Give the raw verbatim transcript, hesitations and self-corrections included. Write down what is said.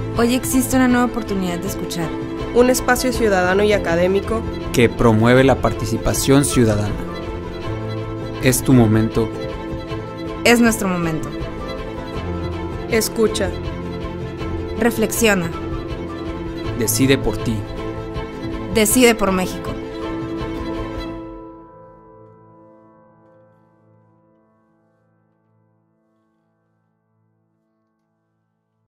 Hoy existe una nueva oportunidad de escuchar. Un espacio ciudadano y académico que promueve la participación ciudadana. Es tu momento. Es nuestro momento. Escucha. Reflexiona. Decide por ti. Decide por México.